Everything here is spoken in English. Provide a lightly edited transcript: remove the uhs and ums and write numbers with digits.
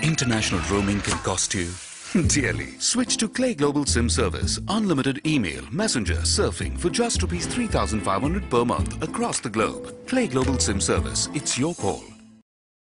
International roaming can cost you dearly. Switch to Clay Global SIM service. Unlimited email, messenger, surfing for just rupees 3,500 per month across the globe. Clay Global SIM service. It's your call.